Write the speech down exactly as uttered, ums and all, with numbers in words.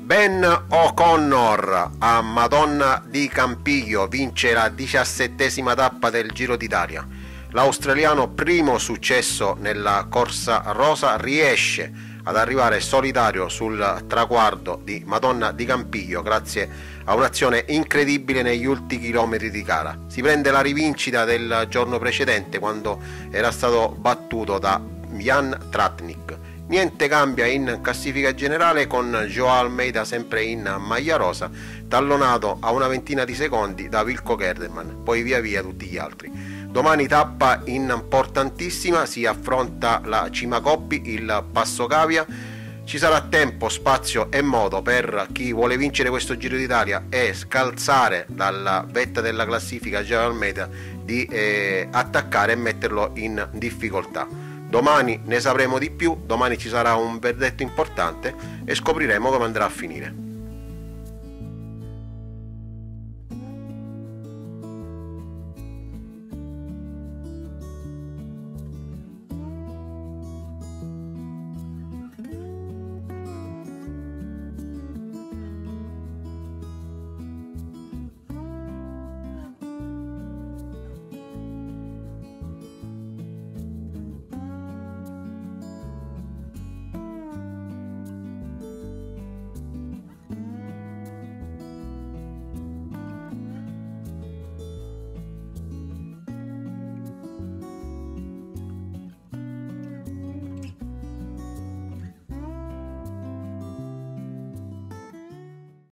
Ben O'Connor a Madonna di Campiglio vince la diciassettesima tappa del Giro d'Italia. L'australiano, primo successo nella corsa rosa, riesce ad arrivare solitario sul traguardo di Madonna di Campiglio grazie a un'azione incredibile negli ultimi chilometri di gara. Si prende la rivincita del giorno precedente quando era stato battuto da Jan Tratnik. Niente cambia in classifica generale con Joao Almeida sempre in maglia rosa, tallonato a una ventina di secondi da Wilco Kelderman, poi via via tutti gli altri. Domani tappa importantissima, si affronta la Cima Coppi, il Passo Cavia. Ci sarà tempo, spazio e modo per chi vuole vincere questo Giro d'Italia e scalzare dalla vetta della classifica Joao Almeida di eh, attaccare e metterlo in difficoltà. Domani ne sapremo di più, domani ci sarà un verdetto importante e scopriremo come andrà a finire.